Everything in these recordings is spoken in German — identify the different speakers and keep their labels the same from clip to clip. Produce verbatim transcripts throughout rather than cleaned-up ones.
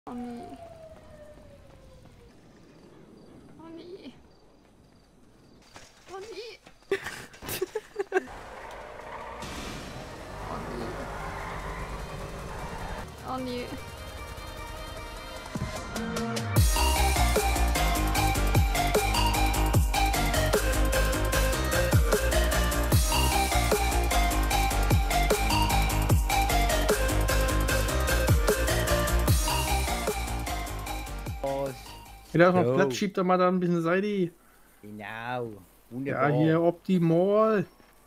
Speaker 1: Oh nee. Oh nee. Oh nee. Oh nee. Oh nee.
Speaker 2: Wenn er auf den Platz schiebt, dann mal da ein bisschen Seite.
Speaker 3: Genau. Wunderbar.
Speaker 2: Ja, hier optimal.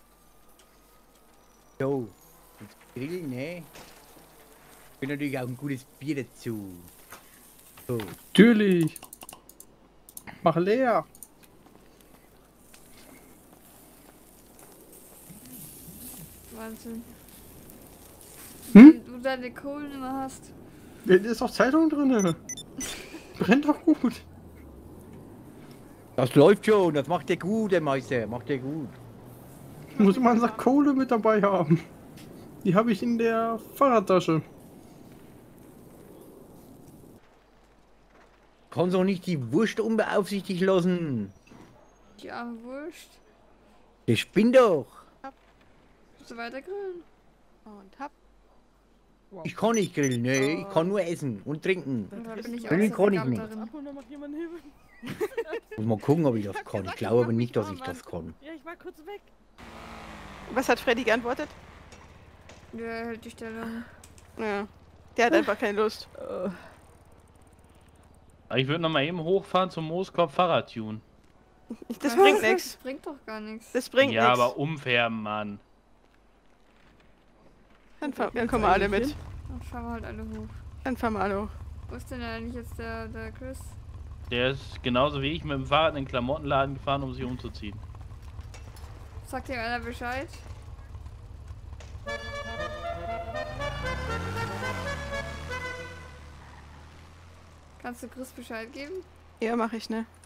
Speaker 3: So. Jetzt grillen, ne? Und natürlich auch ein gutes Bier dazu. So.
Speaker 2: Natürlich. Mach leer.
Speaker 1: Wahnsinn.
Speaker 2: Hm?
Speaker 1: Du deine Kohlen immer hast.
Speaker 2: Da ist doch Zeitung drin. Brennt doch gut.
Speaker 3: Das läuft schon, das macht der gut, der Meister, macht der gut.
Speaker 2: Muss man Sack Kohle mit dabei haben. Die habe ich in der Fahrradtasche.
Speaker 3: Kannst doch nicht die Wurst unbeaufsichtigt lassen.
Speaker 1: Die arme Wurst.
Speaker 3: Der spinnt doch.
Speaker 1: Willst du weiter grillen?
Speaker 4: Und hab. Wow.
Speaker 3: Ich kann nicht grillen, ne? Ich kann nur essen und trinken.
Speaker 1: Da bin ich auch
Speaker 3: Grillen
Speaker 1: so
Speaker 3: kann ich
Speaker 1: begabt
Speaker 3: nicht.
Speaker 1: darin.
Speaker 4: Ach, und dann macht jemand Hilfe.
Speaker 3: Muss mal gucken, ob ich das
Speaker 4: hab
Speaker 3: kann. Ich
Speaker 4: gesagt,
Speaker 3: glaube
Speaker 4: ich
Speaker 3: aber
Speaker 4: mach
Speaker 3: nicht,
Speaker 4: mich
Speaker 3: dass ich
Speaker 4: warm,
Speaker 3: das kann.
Speaker 4: Ja, ich war kurz weg. Was hat Freddy geantwortet?
Speaker 1: Der hält die Stellung.
Speaker 4: Ja. Der hat einfach keine Lust.
Speaker 5: Ich würde noch mal eben hochfahren zum Mooskopf Fahrrad tunen.
Speaker 4: Das
Speaker 1: Was?
Speaker 4: bringt
Speaker 1: Das
Speaker 4: nichts.
Speaker 1: bringt doch gar nichts.
Speaker 4: Das bringt
Speaker 5: Ja,
Speaker 4: nichts.
Speaker 5: aber umfärben, Mann.
Speaker 4: Dann, fahr, dann kommen wir alle mit.
Speaker 1: Dann fahren wir halt alle hoch.
Speaker 4: Dann fahren wir alle hoch.
Speaker 1: Wo ist denn eigentlich jetzt der, der Chris?
Speaker 5: Der ist genauso wie ich mit dem Fahrrad in den Klamottenladen gefahren, um sich umzuziehen.
Speaker 1: Sagt dir einer Bescheid? Kannst du Chris Bescheid geben?
Speaker 4: Ja, mach ich, ne?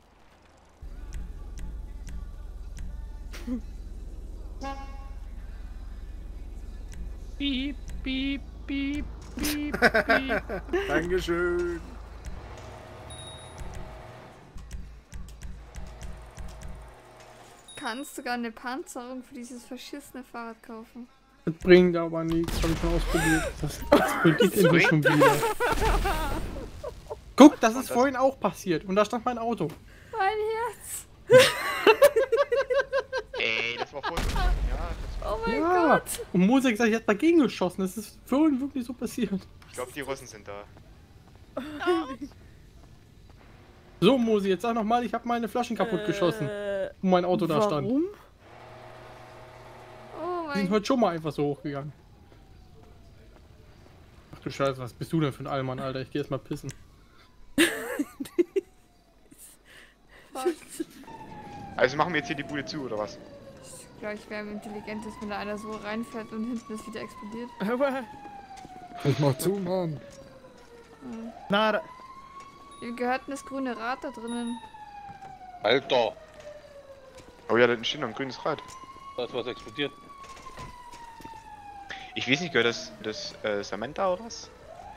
Speaker 5: Piep, piep, piep, piep, piep.
Speaker 2: Dankeschön.
Speaker 1: Kannst sogar eine Panzerung für dieses verschissene Fahrrad kaufen.
Speaker 2: Das bringt aber nichts, habe ich schon ausprobiert. Das explodiert irgendwie schon wieder. Guck, das ist vorhin auch passiert und da stand mein Auto.
Speaker 1: Mein Herz!
Speaker 6: Ey, das war voll. Ja, das
Speaker 1: Oh mein
Speaker 2: Ja.
Speaker 1: Gott!
Speaker 2: Und Musik sagt, ich hat dagegen geschossen. Das ist vorhin wirklich so passiert.
Speaker 6: ich glaube, die Russen sind da.
Speaker 2: So, Musi, jetzt sag nochmal, ich habe meine Flaschen kaputt geschossen.
Speaker 4: Äh,
Speaker 2: Und mein Auto da stand.
Speaker 4: warum?
Speaker 1: Oh
Speaker 2: Die
Speaker 1: mein
Speaker 2: sind heute schon mal einfach so hochgegangen. Ach du Scheiße, was bist du denn für ein Allmann, Alter? Ich geh erst mal pissen.
Speaker 1: Gott!
Speaker 6: Also machen wir jetzt hier die Bude zu, oder was?
Speaker 1: Ich glaube, ich wäre am intelligentesten, wenn da einer so reinfährt und hinten ist wieder explodiert.
Speaker 4: Aber.
Speaker 7: Ich mach zu, Mann.
Speaker 8: Na, da-
Speaker 1: Wem gehört denn das grüne Rad da drinnen?
Speaker 9: Alter,
Speaker 6: Oh ja, da steht noch ein grünes Rad.
Speaker 9: da ist was explodiert.
Speaker 6: Ich weiß nicht, gehört das, das äh, Samantha oder was?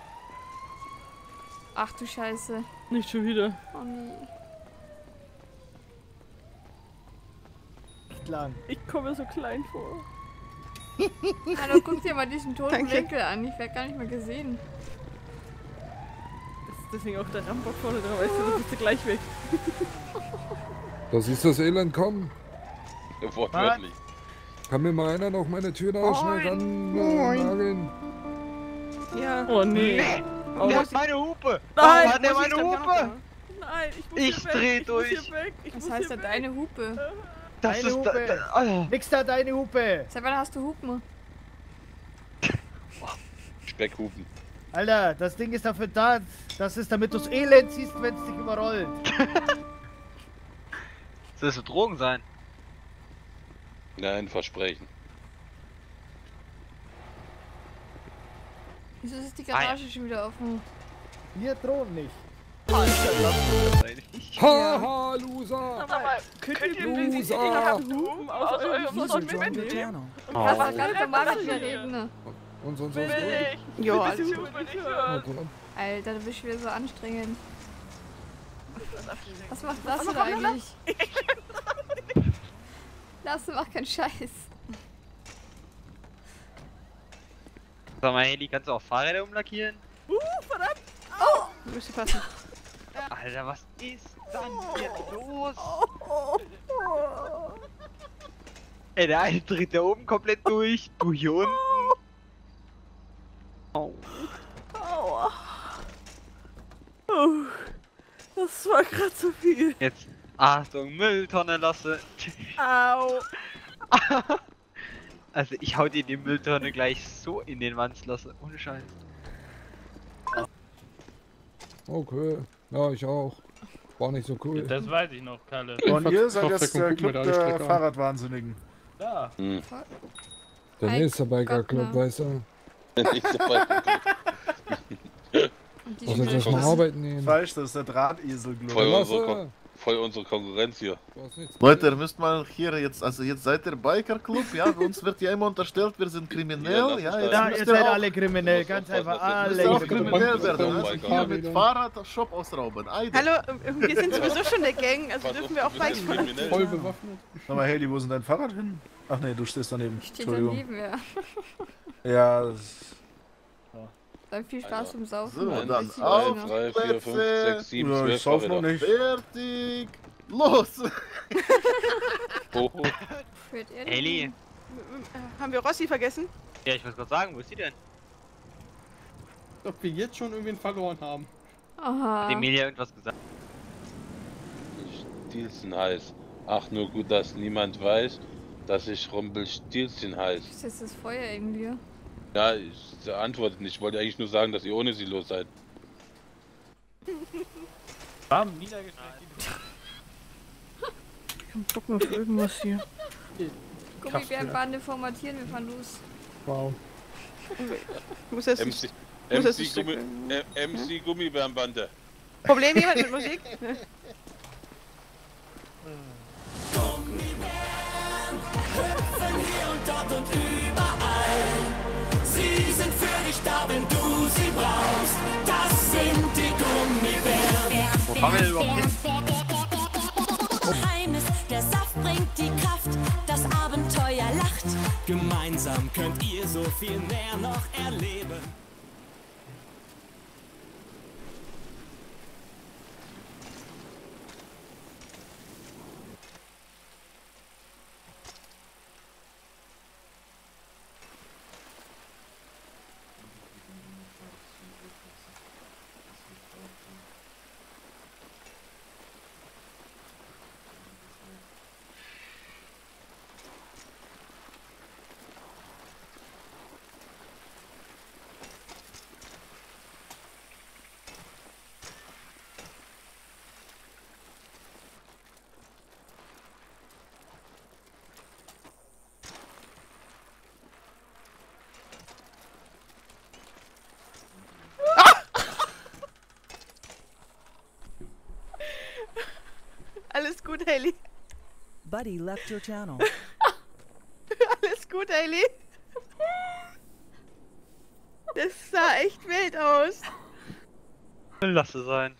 Speaker 1: Ach du Scheiße.
Speaker 4: Nicht schon wieder.
Speaker 1: Oh nee.
Speaker 8: nicht lang.
Speaker 4: Ich komme mir so klein vor.
Speaker 1: Hallo, guck dir mal diesen toten
Speaker 4: Danke.
Speaker 1: Winkel an. Ich werde gar nicht mehr gesehen.
Speaker 4: Das ist deswegen auch der Rambock vorne dran, weißt du, du bist ja gleich weg.
Speaker 7: Da siehst du das Elend kommen.
Speaker 9: Wortwörtlich.
Speaker 7: Kann mir mal einer noch meine Tür da schnell ran
Speaker 2: Moin.
Speaker 7: äh, nageln?
Speaker 4: Ja. Oh nee. Oh,
Speaker 8: Der
Speaker 4: muss
Speaker 8: hat meine Hupe!
Speaker 4: Nein,
Speaker 8: hat der
Speaker 4: muss ich
Speaker 8: meine
Speaker 4: dann
Speaker 8: Hupe?
Speaker 4: noch- Nein, ich muss
Speaker 8: Ich
Speaker 4: hier weg.
Speaker 8: dreh
Speaker 4: ich
Speaker 8: durch.
Speaker 4: Muss hier weg. Ich
Speaker 1: Was
Speaker 4: muss
Speaker 1: heißt
Speaker 4: hier
Speaker 1: denn
Speaker 4: weg.
Speaker 1: deine Hupe?
Speaker 8: Das Deine ist da, Hupe. da, Alter. Nix da, deine Hupe!
Speaker 1: Seit wann hast du Hupen?
Speaker 9: Speckhupen.
Speaker 8: Alter, das Ding ist dafür da, das ist damit du das Elend siehst, wenn es dich überrollt.
Speaker 10: Soll das so Drogen sein?
Speaker 9: Nein, Versprechen.
Speaker 1: Wieso ist die Garage schon wieder offen?
Speaker 8: Wir drohen nicht.
Speaker 7: Haha, Loser!
Speaker 4: Aber könnt ihr
Speaker 7: Loser.
Speaker 4: bitte die Hupen aus eurem
Speaker 7: Loser,
Speaker 4: Mund
Speaker 7: join the
Speaker 4: mitnehmen?
Speaker 7: channel.
Speaker 1: Du kannst doch ganz normal mit mir reden.
Speaker 7: Und sonst was?
Speaker 4: Will ich.
Speaker 7: gut?
Speaker 4: Ja,
Speaker 7: Ja,
Speaker 4: alles
Speaker 7: gut.
Speaker 1: Alter, du bist wieder so anstrengend. Was macht Lasse da eigentlich? Lasse macht keinen Scheiß.
Speaker 10: Sag mal, Heli, kannst du auch Fahrräder umlackieren?
Speaker 4: Uh, verdammt! Oh! Du musst passen.
Speaker 10: Alter, was ist dann hier los? Ey, der eine dreht da oben komplett durch, du hier unten. Oh.
Speaker 4: Aua. Oh, das war gerade zu viel.
Speaker 10: Jetzt, Achtung, Mülltonne lasse.
Speaker 4: Au.
Speaker 10: Also ich hau dir die Mülltonne gleich so in den Wanz lasse, ohne Scheiß.
Speaker 7: Okay, ja, ich auch. War nicht so cool.
Speaker 5: Das weiß ich noch, Kalle.
Speaker 2: Und ihr seid jetzt der Club der Fahrradwahnsinnigen.
Speaker 5: Ja.
Speaker 9: Hm.
Speaker 7: Der nächste Biker-Club, weißt du.
Speaker 9: Nicht so weit.
Speaker 7: Was soll ich erstmal arbeiten nehmen?
Speaker 2: Falsch, das ist der Drahtesel-Club.
Speaker 9: Voll unsere, Kon voll unsere Konkurrenz hier.
Speaker 11: Leute, ihr müsst mal hier jetzt, also jetzt seid ihr Biker-Club, ja, uns wird ja immer unterstellt, wir sind kriminell, ja, jetzt
Speaker 8: Ja,
Speaker 11: müsst
Speaker 8: ihr
Speaker 11: ihr
Speaker 8: seid
Speaker 11: auch,
Speaker 8: alle kriminell, ganz einfach
Speaker 11: müsst ihr auch
Speaker 8: alle.
Speaker 11: kriminell werden,
Speaker 9: Biker.
Speaker 11: also hier mit Fahrrad Shop ausrauben, Eide.
Speaker 4: Hallo, wir sind sowieso schon eine Gang, also
Speaker 9: Pass
Speaker 4: dürfen
Speaker 9: auf,
Speaker 4: wir auch
Speaker 9: wir
Speaker 4: gleich
Speaker 9: sind
Speaker 4: von...
Speaker 9: kriminell.
Speaker 2: Voll bewaffnet.
Speaker 8: Sag mal, Heli, wo ist denn dein Fahrrad hin?
Speaker 2: Ach nee, du stehst daneben.
Speaker 1: Steht
Speaker 2: Entschuldigung.
Speaker 1: daneben, ja.
Speaker 2: Ja, das
Speaker 1: Dann viel Spaß beim Saufen.
Speaker 11: So,
Speaker 1: und
Speaker 11: dann
Speaker 1: richtig
Speaker 11: auf.
Speaker 1: noch.
Speaker 9: drei, vier, fünf, sechs, sieben,
Speaker 2: ja, ich
Speaker 9: zwölf
Speaker 2: sauf noch
Speaker 9: Fahrräder.
Speaker 2: nicht.
Speaker 11: Fertig, los!
Speaker 9: Oh, oh.
Speaker 1: Führt ihr den?
Speaker 10: Heli,
Speaker 4: Haben wir Rossi vergessen?
Speaker 10: ja, ich wollte gerade sagen, wo ist die denn?
Speaker 2: Ob wir jetzt schon irgendwen verloren haben.
Speaker 1: Aha.
Speaker 10: Hat Emilia irgendwas gesagt?
Speaker 9: Stilzen heiß. Ach, nur gut, dass niemand weiß, dass ich Rumpelstilzchen heiß.
Speaker 1: Ist jetzt das Feuer irgendwie?
Speaker 9: Ja, ich antworte nicht. Ich wollte eigentlich nur sagen, dass ihr ohne sie los seid.
Speaker 5: Bam, niedergeschlagen.
Speaker 4: Gucken auf irgendwas hier.
Speaker 1: Gummibärenbande formatieren, wir fahren los.
Speaker 2: Wow.
Speaker 4: Ich muss jetzt...
Speaker 9: M C,
Speaker 4: muss jetzt
Speaker 9: M C,
Speaker 4: ein Stück-
Speaker 9: Gummi, äh, M C Gummibärenbande.
Speaker 4: Problem jemand mit Musik?
Speaker 12: Sie sind für dich da, wenn du sie brauchst. Das sind die Gummibären.
Speaker 10: Wo fahren wir denn überhaupt hin?
Speaker 12: Geheimnis, der Saft bringt die Kraft, das Abenteuer lacht. Gemeinsam könnt ihr so viel mehr noch erleben.
Speaker 4: Alles gut, Hailey.
Speaker 12: Buddy left your channel.
Speaker 4: Alles gut, Hailey. Das sah echt wild aus.
Speaker 10: Lass es sein.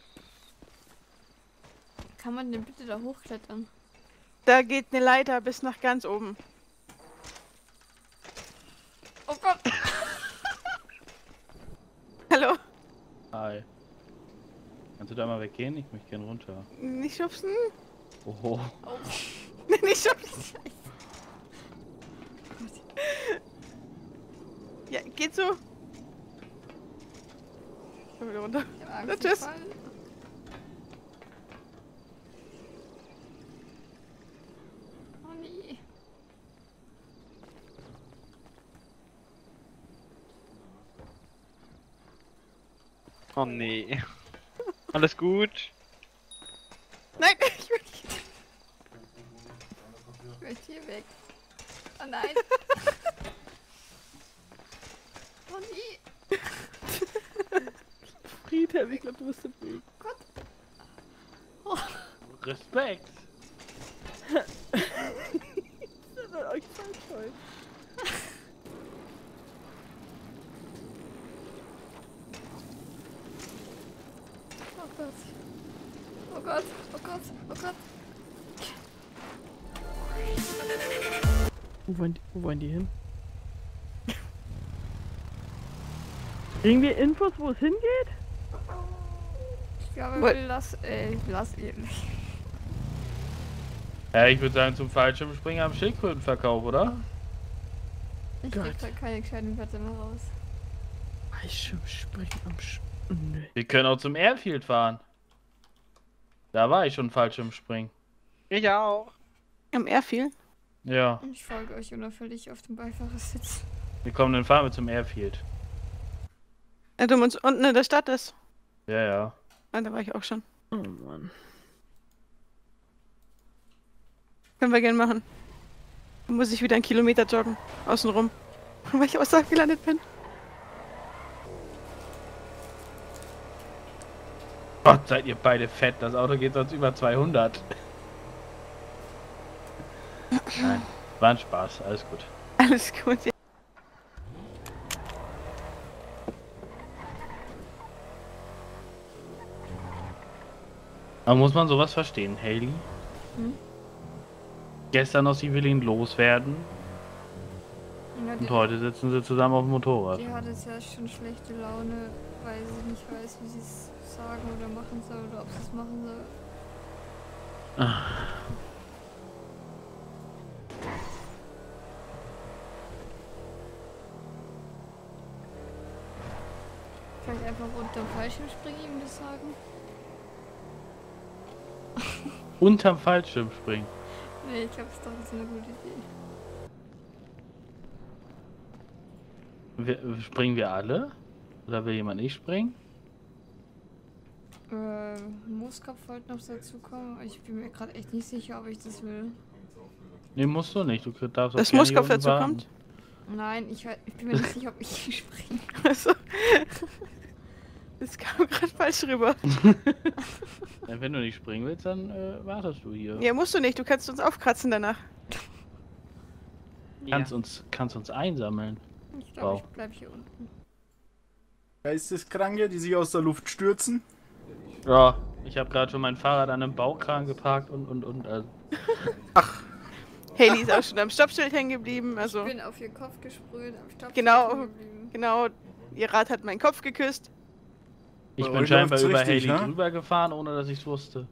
Speaker 1: Kann man denn bitte da hochklettern?
Speaker 4: Da geht eine Leiter bis nach ganz oben.
Speaker 1: Oh Gott!
Speaker 4: Hallo?
Speaker 5: Hi. Kannst du da mal weggehen? Ich möchte gern runter.
Speaker 4: Nicht schubsen?
Speaker 5: Oho.
Speaker 1: Oh.
Speaker 4: Nicht schubsen. Ja, geht so. Ich komm wieder runter.
Speaker 1: Ich hab
Speaker 4: Na,
Speaker 1: Angst,
Speaker 4: tschüss.
Speaker 1: zu fallen. Oh nee.
Speaker 10: Oh nee. Alles gut?
Speaker 4: Nein, ich will nicht.
Speaker 1: Ich möchte hier weg. Oh nein. Oh nee.
Speaker 4: Friedhelm, ich glaube, du bist im Weg.
Speaker 1: Gott. Oh.
Speaker 5: Respekt.
Speaker 4: Das ist euch falsch toll.
Speaker 1: Oh Gott. Oh Gott, oh Gott, oh Gott.
Speaker 13: Wo wollen die, wo wollen die hin? Kriegen wir Infos, wo es hingeht?
Speaker 1: Ich glaube,
Speaker 4: What?
Speaker 1: wir lassen, äh, lass ihn.
Speaker 5: Ja, ich würde sagen zum Fallschirmspringen am Schildkrötenverkauf, oder?
Speaker 1: Ich
Speaker 13: Gott.
Speaker 1: krieg da keine gescheiten Wörter mehr raus.
Speaker 13: Fallschirmspringen am Sch... Nö.
Speaker 5: Wir können auch zum Airfield fahren. Da war ich schon Fallschirmspringen.
Speaker 10: Ich auch.
Speaker 4: Am Airfield?
Speaker 5: Ja.
Speaker 1: Ich folge euch unauffällig auf dem Beifahrersitz.
Speaker 5: Wir kommen, dann fahren wir zum Airfield.
Speaker 4: Ja, du uns unten in der Stadt ist.
Speaker 5: Ja, ja.
Speaker 4: Ah, da war ich auch schon.
Speaker 13: Oh Mann.
Speaker 4: Können wir gerne machen. Dann muss ich wieder einen Kilometer joggen. Außenrum. Weil ich außerhalb gelandet bin.
Speaker 5: Gott, seid ihr beide fett. Das Auto geht sonst über zweihundert. Nein, war ein Spaß. Alles gut.
Speaker 4: Alles gut, ja.
Speaker 5: Aber muss man sowas verstehen, Hailey?
Speaker 1: Hm?
Speaker 5: Gestern noch, sie will ihn loswerden.
Speaker 1: Ja,
Speaker 5: Und
Speaker 1: die,
Speaker 5: heute sitzen sie zusammen auf dem Motorrad.
Speaker 1: die hat jetzt ja schon schlechte Laune, weil sie nicht weiß, wie sie es sagen oder machen soll oder ob sie es machen soll. Vielleicht einfach unterm Fallschirm springen, ihm das sagen?
Speaker 5: Unterm Fallschirm springen.
Speaker 1: Nee, ich glaube, es ist doch so eine gute Idee.
Speaker 5: Wir, springen wir alle? Oder will jemand nicht springen?
Speaker 1: Äh, Mooskopf wollte noch dazu kommen. Ich bin mir gerade echt nicht sicher, ob ich das will.
Speaker 5: Nee, musst du nicht. Du darfst auch
Speaker 4: Dass
Speaker 5: gerne
Speaker 4: Mooskopf
Speaker 5: hier unten
Speaker 4: dazu
Speaker 5: warten.
Speaker 4: kommt?
Speaker 1: Nein, ich, we- ich bin mir nicht sicher, ob ich springe.
Speaker 4: Also, das kam gerade falsch rüber.
Speaker 5: Ja, wenn du nicht springen willst, dann äh, wartest du hier.
Speaker 4: Ja, musst du nicht. Du kannst uns aufkratzen danach.
Speaker 5: Kannst, uns, kannst uns einsammeln.
Speaker 1: Ich glaube,
Speaker 5: Wow.
Speaker 1: ich bleib hier unten.
Speaker 2: Geisteskranke, die sich aus der Luft stürzen.
Speaker 5: Ja, ich habe gerade schon mein Fahrrad an einem Baukran geparkt und und und. Also.
Speaker 4: Hailey ist auch schon am Stoppschild hängen geblieben. Also,
Speaker 1: Ich bin auf ihr Kopf gesprüht, am Stopp.
Speaker 4: genau, genau. Ihr Rad hat meinen Kopf geküsst.
Speaker 5: Ich
Speaker 2: Bei
Speaker 5: bin
Speaker 2: euch
Speaker 5: scheinbar
Speaker 2: läuft's
Speaker 5: über
Speaker 2: richtig,
Speaker 5: Hailey
Speaker 2: ne?
Speaker 5: drüber gefahren, ohne dass ich es wusste.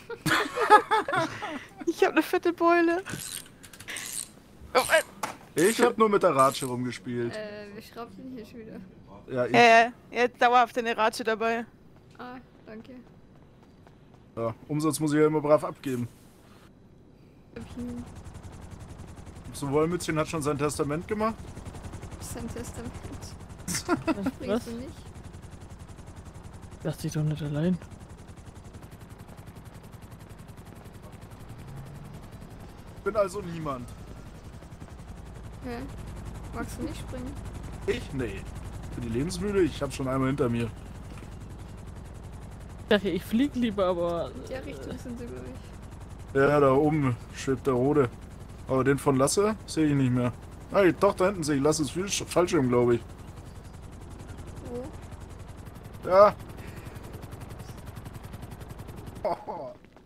Speaker 4: Ich habe eine fette Beule. Oh, äh,
Speaker 2: Ich hab nur mit der Ratsche rumgespielt.
Speaker 1: Äh, wir schrauben ihn hier schon wieder.
Speaker 2: Ja, ich.
Speaker 4: äh, er hat dauerhaft eine Ratsche dabei.
Speaker 1: Ah, danke.
Speaker 2: Ja, Umsatz muss ich ja immer brav abgeben.
Speaker 1: Okay.
Speaker 2: So, Wollmützchen hat schon sein Testament gemacht.
Speaker 1: Sein Testament.
Speaker 13: Was?
Speaker 1: Bringst du nicht?
Speaker 13: Lass dich doch nicht allein.
Speaker 2: Ich bin also niemand.
Speaker 1: Okay. Magst du nicht springen?
Speaker 2: Ich? Nee. Ich bin die lebensmüde, ich hab schon einmal hinter mir.
Speaker 13: Ich dachte, ich flieg lieber, aber...
Speaker 1: In der Richtung sind sie, glaube ich.
Speaker 2: Ja, da oben schwebt der Rode. Aber den von Lasse sehe ich nicht mehr. Hey, doch, da hinten sehe ich Lasses Falsch- Fallschirm, glaube ich.
Speaker 1: Wo?
Speaker 2: Ja. Oh.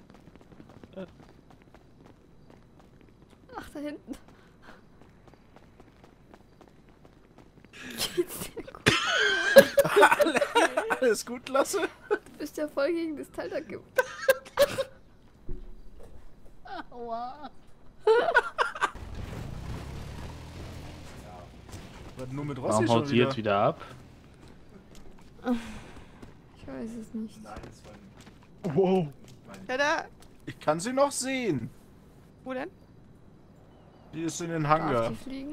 Speaker 1: Ach, da hinten. Geht's dir gut?
Speaker 2: Alles gut, Lasse?
Speaker 1: Du bist ja voll gegen das Teil da ge... Aua.
Speaker 2: Was, nur mit Rossi
Speaker 5: Warum
Speaker 2: schon
Speaker 5: haut sie
Speaker 2: wieder?
Speaker 5: jetzt wieder ab?
Speaker 1: Ich weiß es nicht.
Speaker 2: Wow.
Speaker 4: Ja, da.
Speaker 2: Ich kann sie noch sehen.
Speaker 4: Wo denn?
Speaker 2: Die ist in den
Speaker 1: Darf
Speaker 2: Hangar.
Speaker 1: die fliegen?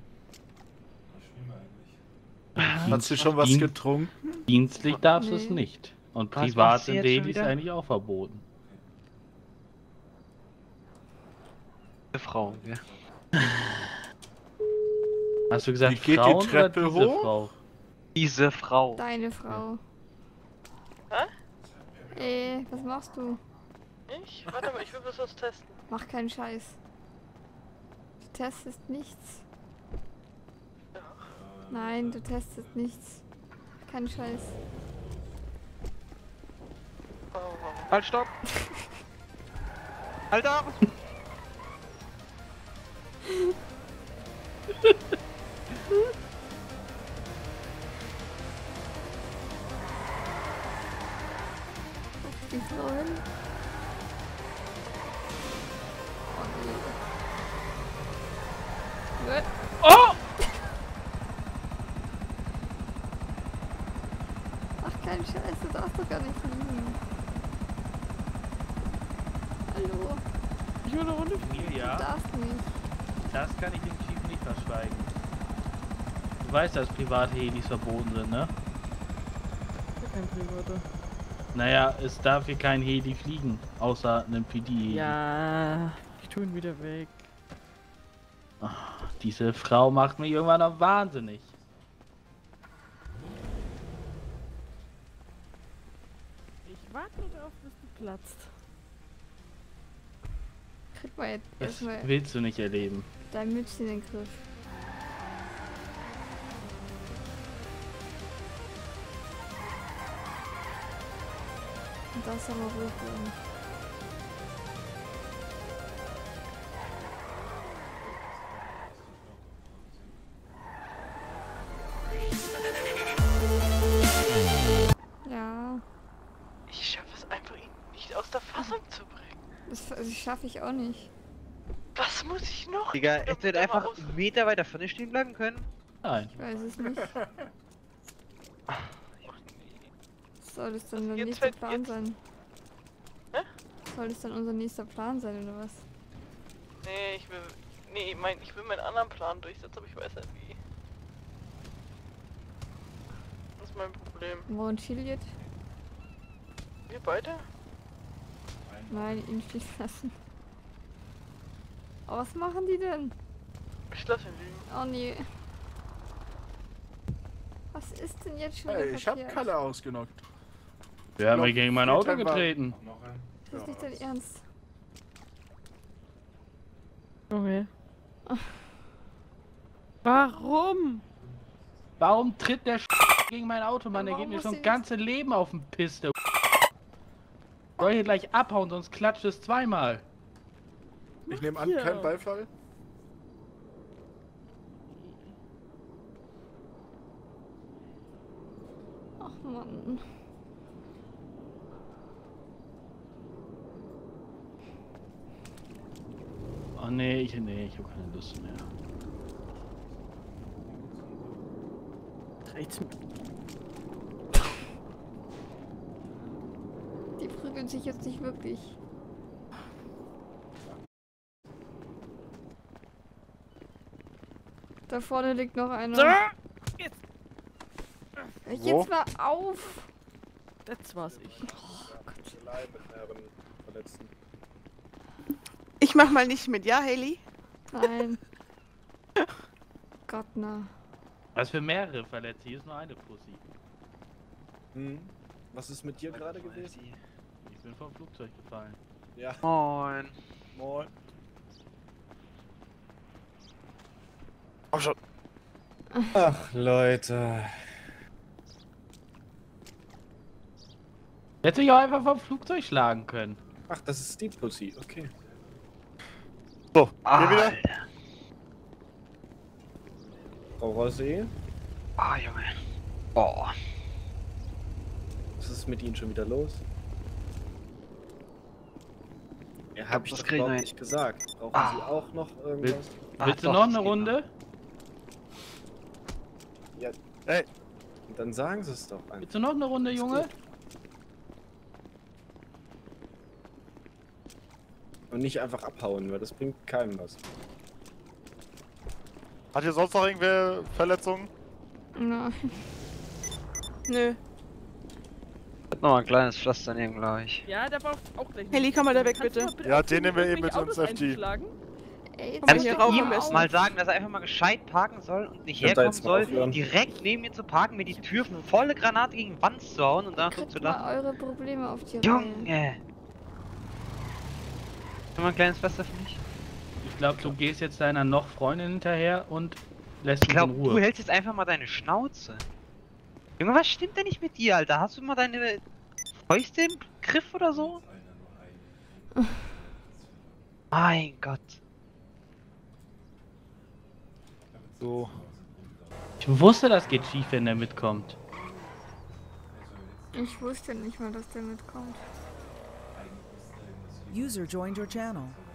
Speaker 2: Hat sie schon was
Speaker 5: Dien-
Speaker 2: getrunken?
Speaker 5: Dienstlich darfst du es
Speaker 1: Nee.
Speaker 5: nicht. Und
Speaker 10: Was
Speaker 5: privat
Speaker 10: macht sie
Speaker 5: sind
Speaker 10: jetzt schon
Speaker 5: Dailies
Speaker 10: wieder?
Speaker 5: eigentlich auch verboten.
Speaker 10: Eine Frau, ja.
Speaker 5: Hast du gesagt,
Speaker 2: Wie geht die
Speaker 5: Frauen oder
Speaker 2: Treppe
Speaker 5: diese
Speaker 2: hoch?
Speaker 5: Frau?
Speaker 10: Diese Frau.
Speaker 1: Deine Frau. Hä? Ey, was machst du?
Speaker 13: Ich? Warte mal, ich will bloß was testen.
Speaker 1: Mach keinen Scheiß. Du testest nichts. Nein, du testest nichts. Kein Scheiß.
Speaker 10: Halt, stopp! Alter!
Speaker 1: Die Frau hin. Oh nee.
Speaker 5: Oh!
Speaker 1: Ach, kein Scheiß, du darfst doch gar nicht fliegen. Hallo?
Speaker 13: Ich will eine Runde
Speaker 1: Du
Speaker 5: Emilia,
Speaker 1: darfst nicht.
Speaker 5: das kann ich dem Chief nicht verschweigen. Du weißt, dass private Helis verboten sind, ne?
Speaker 13: kein Privater.
Speaker 5: Naja, es darf hier kein Heli fliegen, außer einem P D-Heli.
Speaker 13: Ja, ich tu ihn wieder weg.
Speaker 5: Ach, diese Frau macht mich irgendwann noch wahnsinnig.
Speaker 13: Ich warte nur darauf, bis du platzt.
Speaker 1: Krieg mal jetzt
Speaker 5: Das
Speaker 1: erstmal
Speaker 5: willst du nicht erleben.
Speaker 1: dein Mützchen in den Griff. Und das aber ruhig bleiben. Ja,
Speaker 10: Ich schaffe es einfach, ihn nicht aus der Fassung zu bringen.
Speaker 1: das, das schaffe ich auch nicht.
Speaker 10: Was muss ich noch?
Speaker 3: Digga,
Speaker 10: tun,
Speaker 3: hättest
Speaker 10: damit
Speaker 3: du
Speaker 10: er mal
Speaker 3: einfach
Speaker 10: aus-
Speaker 3: einen Meter weiter vorne stehen bleiben können?
Speaker 5: Nein.
Speaker 1: Ich weiß es nicht. Soll es dann der
Speaker 10: Jetzt
Speaker 1: nächste
Speaker 10: fällt-
Speaker 1: Plan
Speaker 10: jetzt-
Speaker 1: sein?
Speaker 10: Hä?
Speaker 1: Soll es dann unser nächster Plan sein oder was?
Speaker 10: Nee, ich will. Nee, mein, ich will meinen anderen Plan durchsetzen, aber ich weiß nicht wie. Das ist mein Problem.
Speaker 1: Wo und Chiliet?
Speaker 10: Wir beide?
Speaker 1: Nein, ihn fliegen lassen. Oh, was machen die denn?
Speaker 10: Ich lass ihn liegen.
Speaker 1: Oh nee. Was ist denn jetzt schon
Speaker 2: Hey,
Speaker 1: wieder
Speaker 2: ich hab
Speaker 1: verkehrt?
Speaker 2: Kalle ausgenockt.
Speaker 5: Wer hat
Speaker 2: Glaub,
Speaker 5: mir gegen mein
Speaker 2: vier
Speaker 5: Auto
Speaker 2: Time war-
Speaker 5: getreten?
Speaker 1: Das ist nicht dein Ernst.
Speaker 13: Junge. Warum?
Speaker 5: Warum tritt der gegen mein Auto, Mann? Der
Speaker 1: Warum
Speaker 5: geht mir
Speaker 1: muss
Speaker 5: schon
Speaker 1: sie-
Speaker 5: ganze Leben auf den Piss, der soll hier gleich abhauen, sonst klatscht es zweimal.
Speaker 2: Ich nehme an,
Speaker 13: hier.
Speaker 2: kein Beifall.
Speaker 1: Ach Mann.
Speaker 5: Oh nee, ich, nee, ich hab keine Lust mehr.
Speaker 13: dreizehn.
Speaker 1: Die prügeln sich jetzt nicht wirklich. Da vorne liegt noch einer.
Speaker 13: So, jetzt.
Speaker 1: Hör
Speaker 2: Wo?
Speaker 1: jetzt mal auf!
Speaker 13: Das war's ich.
Speaker 4: Ich mach mal nicht mit, ja, Haley?
Speaker 1: Nein. Gott, na.
Speaker 5: Was für mehrere Verletzte? Hier ist nur eine Pussy.
Speaker 14: Hm. Was ist mit dir gerade gewesen?
Speaker 5: Ich bin vom Flugzeug gefallen.
Speaker 14: Ja.
Speaker 10: Moin.
Speaker 14: Moin.
Speaker 10: Komm schon.
Speaker 14: Ach, Leute.
Speaker 5: Hätte ich auch einfach vom Flugzeug schlagen können.
Speaker 14: Ach, das ist die Pussy, okay.
Speaker 11: So,
Speaker 10: Ah,
Speaker 11: geh wieder.
Speaker 10: Alter.
Speaker 14: Frau Rosé,
Speaker 10: Ah, Junge. Boah.
Speaker 14: was ist mit Ihnen schon wieder los? Ja,
Speaker 10: glaub,
Speaker 14: hab ich
Speaker 10: das
Speaker 14: doch
Speaker 10: kriegen wir
Speaker 14: überhaupt
Speaker 10: hin.
Speaker 14: nicht gesagt. Brauchen
Speaker 10: Ah.
Speaker 14: Sie auch noch irgendwas?
Speaker 10: Ah,
Speaker 5: Willst du
Speaker 10: doch,
Speaker 5: noch
Speaker 10: das
Speaker 5: eine
Speaker 10: geht
Speaker 5: Runde?
Speaker 14: Ja.
Speaker 11: Hey.
Speaker 14: Und dann sagen Sie es doch einfach.
Speaker 5: Willst du noch eine Runde,
Speaker 14: Ist
Speaker 5: Junge?
Speaker 14: gut. Und nicht einfach abhauen, weil das bringt keinem was.
Speaker 11: Hat hier sonst noch irgendwer Verletzungen?
Speaker 1: Nein.
Speaker 4: Nö.
Speaker 10: Hat noch mal ein kleines Pflaster nehmen, glaube ich.
Speaker 13: Ja, der braucht auch gleich.
Speaker 4: Haley, komm mal da weg,
Speaker 13: Kannst du
Speaker 4: bitte.
Speaker 13: mal bitte
Speaker 11: Ja,
Speaker 13: aufhören,
Speaker 11: den nehmen wir eben
Speaker 13: irgendwelche
Speaker 11: mit ins
Speaker 13: Autos
Speaker 11: F G.
Speaker 13: einzuschlagen?
Speaker 1: Ey, jetzt
Speaker 4: Komm
Speaker 1: musst
Speaker 4: hier
Speaker 1: du
Speaker 4: rauf
Speaker 1: ihm
Speaker 4: am besten.
Speaker 1: auf.
Speaker 3: Mal sagen, dass er einfach mal gescheit parken soll und nicht
Speaker 14: Könnt ihr
Speaker 3: herkommen
Speaker 14: jetzt mal
Speaker 3: soll,
Speaker 14: aufhören?
Speaker 3: direkt neben mir zu parken, mir die Tür volle Granate gegen die Wand zu hauen und danach so
Speaker 1: Kriegt
Speaker 3: zu
Speaker 1: mal
Speaker 3: lachen.
Speaker 1: eure Probleme auf die Reihe.
Speaker 3: Junge! Noch mal ein kleines Pflaster für mich?
Speaker 5: Ich glaube, du gehst jetzt deiner noch Freundin hinterher und lässt
Speaker 3: Ich
Speaker 5: mich
Speaker 3: glaube,
Speaker 5: in
Speaker 3: du
Speaker 5: Ruhe.
Speaker 3: hältst jetzt einfach mal deine Schnauze. Junge, was stimmt denn nicht mit dir, Alter? Hast du mal deine
Speaker 5: Fäuste im Griff oder so? Mein Gott.
Speaker 14: So.
Speaker 5: Ich wusste, das geht schief, wenn der mitkommt.
Speaker 1: Ich wusste nicht mal, dass der mitkommt.
Speaker 12: User joined your channel.